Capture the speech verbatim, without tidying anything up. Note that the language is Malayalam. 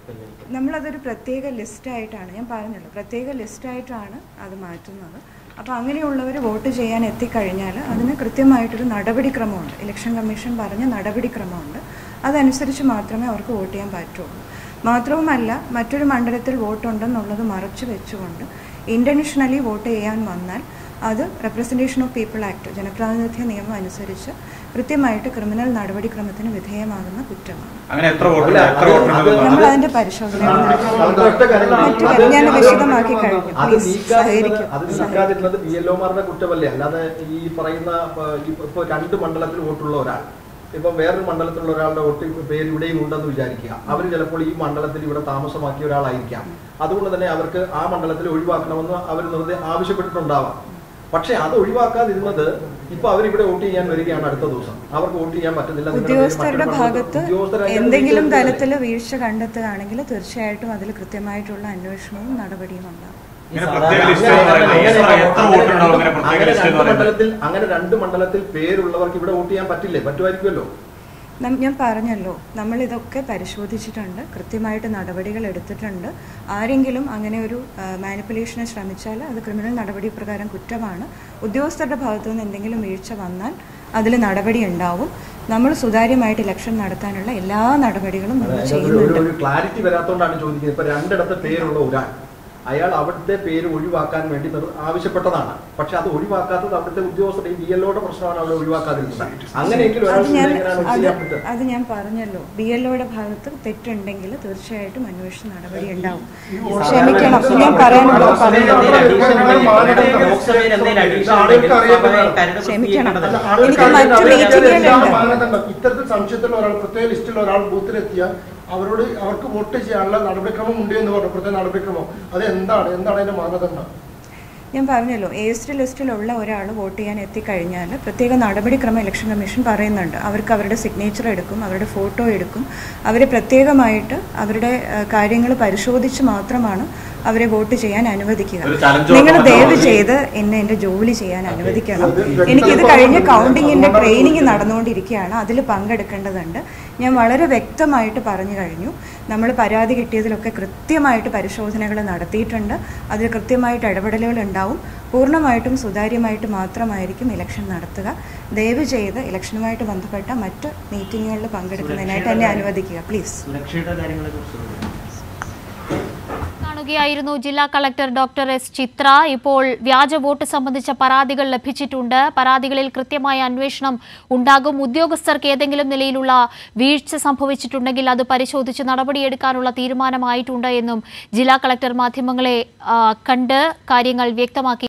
നമ്മളതൊരു പ്രത്യേക ലിസ്റ്റായിട്ടാണ് ഞാൻ പറഞ്ഞല്ലോ, പ്രത്യേക ലിസ്റ്റായിട്ടാണ് അത് മാറ്റുന്നത്. അപ്പോൾ അങ്ങനെയുള്ളവർ വോട്ട് ചെയ്യാൻ എത്തിക്കഴിഞ്ഞാൽ അതിന് കൃത്യമായിട്ടൊരു നടപടിക്രമമുണ്ട്. ഇലക്ഷൻ കമ്മീഷൻ പറഞ്ഞ നടപടിക്രമമുണ്ട്. അതനുസരിച്ച് മാത്രമേ അവർക്ക് വോട്ട് ചെയ്യാൻ പറ്റുള്ളൂ. മാത്രവുമല്ല, മറ്റൊരു മണ്ഡലത്തിൽ വോട്ടുണ്ടെന്നുള്ളത് മറച്ചു വെച്ചുകൊണ്ട് ഇൻ്റൻഷനലി വോട്ട് ചെയ്യാൻ വന്നാൽ അത് റെപ്രസെൻറ്റേഷൻ ഓഫ് പീപ്പിൾ ആക്ട്, ജനപ്രാതിനിധ്യ നിയമം അനുസരിച്ച് കൃത്യമായിട്ട് ക്രിമിനൽ നടപടിക്രമത്തിന് വിധേയമാകുന്ന കുറ്റമാണ്. നമ്മൾ അതിന്റെ പരിശോധന ഞാൻ വിശദമാക്കി കഴിഞ്ഞു. കുറ്റമല്ലേ, അല്ലാതെ ഈ പറയുന്ന ഇപ്പൊ രണ്ട് മണ്ഡലത്തിൽ വോട്ടുള്ള ഒരാൾ ഇപ്പം വേറൊരു മണ്ഡലത്തിലുള്ള ഒരാളുടെ വോട്ട് പേര് ഇവിടെയും ഉണ്ടെന്ന് വിചാരിക്കുക. അവർ ചിലപ്പോൾ ഈ മണ്ഡലത്തിൽ ഇവിടെ താമസമാക്കിയ ഒരാളായിരിക്കാം. അതുകൊണ്ട് തന്നെ അവർക്ക് ആ മണ്ഡലത്തിൽ ഒഴിവാക്കണമെന്ന് അവർ നിർദ്ദേ ആവശ്യപ്പെട്ടിട്ടുണ്ടാവാം. പക്ഷെ അത് ഒഴിവാക്കാതിരുന്നത് ഇപ്പൊ അവരിവിടെ വോട്ട് ചെയ്യാൻ വരികയാണ് അടുത്ത ദിവസം, അവർക്ക് വോട്ട് ചെയ്യാൻ പറ്റുന്നില്ല. ഉദ്യോഗസ്ഥരുടെ ഭാഗത്ത് എന്തെങ്കിലും തരത്തിൽ വീഴ്ച കണ്ടെത്തുകയാണെങ്കിൽ തീർച്ചയായിട്ടും അതിൽ കൃത്യമായിട്ടുള്ള അന്വേഷണവും നടപടിയും ഉണ്ടാകും. മണ്ഡലത്തിൽ അങ്ങനെ രണ്ട് മണ്ഡലത്തിൽ പേരുള്ളവർക്ക് ഇവിടെ വോട്ട് ചെയ്യാൻ പറ്റില്ലേ? പറ്റുമായിരിക്കുമല്ലോ. ഞാൻ പറഞ്ഞല്ലോ, നമ്മൾ ഇതൊക്കെ പരിശോധിച്ചിട്ടുണ്ട്, കൃത്യമായിട്ട് നടപടികൾ എടുത്തിട്ടുണ്ട്. ആരെങ്കിലും അങ്ങനെ ഒരു മാനിപ്പുലേഷന് ശ്രമിച്ചാൽ അത് ക്രിമിനൽ നടപടി പ്രകാരം കുറ്റമാണ്. ഉദ്യോഗസ്ഥരുടെ ഭാഗത്തു നിന്ന് എന്തെങ്കിലും വീഴ്ച വന്നാൽ അതിൽ നടപടി ഉണ്ടാവും. നമ്മൾ സുതാര്യമായിട്ട് ഇലക്ഷൻ നടത്താനുള്ള എല്ലാ നടപടികളും നമ്മൾ ചെയ്യുന്നുണ്ട്. ക്ലാരിറ്റി വരാത്തോണ്ടാണ് ചോദിക്കുന്നത്. ഇപ്പൊ രണ്ടിടത്തെ പേരുള്ള ഒരാൾ അയാൾ അവിടുത്തെ പേര് ഒഴിവാക്കാൻ വേണ്ടി ആവശ്യപ്പെട്ടതാണ്. പക്ഷെ അത് ഒഴിവാക്കാത്തത് അവിടുത്തെ ഉദ്യോഗസ്ഥരുടെയും ബി എൽ ഒയുടെ പ്രശ്നമാണ് അവിടെ ഒഴിവാക്കാതിരുന്നത്. അങ്ങനെയെങ്കിലും അത് ഞാൻ പറഞ്ഞല്ലോ, ബി എൽ ഒയുടെ ഭാഗത്ത് തെറ്റുണ്ടെങ്കിൽ തീർച്ചയായിട്ടും അന്വേഷണ നടപടി ഉണ്ടാവും. ക്ഷമിക്കണം, ഞാൻ പറയാനുള്ള ക്ഷമിക്കണം. എനിക്ക് മറ്റു മീറ്റിംഗുകളുണ്ട്. ഇത്തരത്തിൽ സംശയത്തിലുള്ള ഒരാൾ പ്രത്യേക ലിസ്റ്റിലുള്ള ഒരാൾ ബൂത്തിലെത്തിയ അവരോട് അവർക്ക് വോട്ട് ചെയ്യാനുള്ള നടപടിക്രമം ഉണ്ട് എന്ന് പറഞ്ഞു. പ്രത്യേക നടപടിക്രമം അത് എന്താണ് എന്താണ് അതിന്റെ മാനദണ്ഡം? ഞാൻ പറഞ്ഞല്ലോ, എ എസ് ടി ലിസ്റ്റിലുള്ള ഒരാൾ വോട്ട് ചെയ്യാൻ എത്തിക്കഴിഞ്ഞാൽ പ്രത്യേക നടപടിക്രമം ഇലക്ഷൻ കമ്മീഷൻ പറയുന്നുണ്ട്. അവർക്ക് അവരുടെ സിഗ്നേച്ചർ എടുക്കും, അവരുടെ ഫോട്ടോ എടുക്കും. അവരെ പ്രത്യേകമായിട്ട് അവരുടെ കാര്യങ്ങൾ പരിശോധിച്ച് മാത്രമാണ് അവരെ വോട്ട് ചെയ്യാൻ അനുവദിക്കുക. നിങ്ങൾ ദയവ് ചെയ്ത് എന്നെ എൻ്റെ ജോലി ചെയ്യാൻ അനുവദിക്കണം. എനിക്കിത് കഴിഞ്ഞ് കൗണ്ടിങ്ങിൻ്റെ ട്രെയിനിങ് നടന്നുകൊണ്ടിരിക്കുകയാണ്, അതിൽ പങ്കെടുക്കേണ്ടതുണ്ട്. ഞാൻ വളരെ വ്യക്തമായിട്ട് പറഞ്ഞു കഴിഞ്ഞു. നമ്മൾ പരാതി കിട്ടിയതിലൊക്കെ കൃത്യമായിട്ട് പരിശോധനകൾ നടത്തിയിട്ടുണ്ട്. അതിൽ കൃത്യമായിട്ട് ഇടപെടലുകൾ ഉണ്ടാവും. പൂർണ്ണമായിട്ടും സുതാര്യമായിട്ട് മാത്രമായിരിക്കും ഇലക്ഷൻ നടത്തുക. ദയവ് ചെയ്ത് ഇലക്ഷനുമായിട്ട് ബന്ധപ്പെട്ട മറ്റ് മീറ്റിങ്ങുകളിൽ പങ്കെടുക്കുന്നതിനായിട്ട് എന്നെ അനുവദിക്കുക പ്ലീസ്. ായിരുന്നു ജില്ലാ കളക്ടർ ഡോക്ടർ എസ് ചിത്ര. ഇപ്പോൾ വ്യാജ വോട്ട് സംബന്ധിച്ച പരാതികൾ ലഭിച്ചിട്ടുണ്ട്. പരാതികളിൽ കൃത്യമായ അന്വേഷണം ഉണ്ടാകും. ഉദ്യോഗസ്ഥർക്ക് ഏതെങ്കിലും നിലയിലുള്ള വീഴ്ച സംഭവിച്ചിട്ടുണ്ടെങ്കിൽ അത് പരിശോധിച്ച് നടപടിയെടുക്കാനുള്ള തീരുമാനമായിട്ടുണ്ട് എന്നും ജില്ലാ കളക്ടർ മാധ്യമങ്ങളെ കണ്ട് കാര്യങ്ങൾ വ്യക്തമാക്കി.